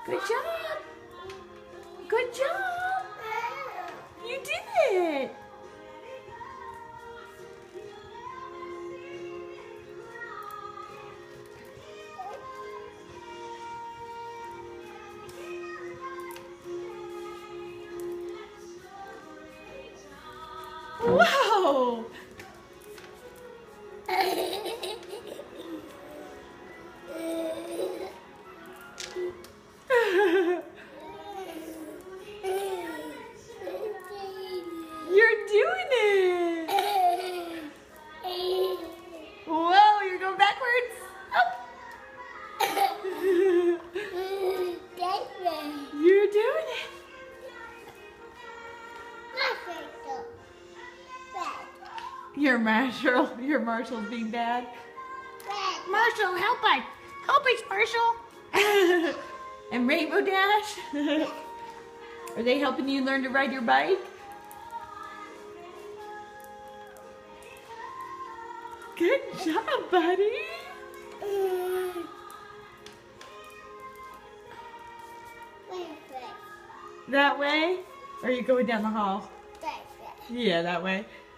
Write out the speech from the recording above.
Good job. Good job. You did it. Wow. You're doing it! Whoa, you're going backwards? Oh. You're doing it! Your Marshall's being bad. Marshall, help us! Help us, Marshall! And Rainbow Dash? Are they helping you learn to ride your bike? Good job, buddy! That way? Or are you going down the hall? Yeah, that way.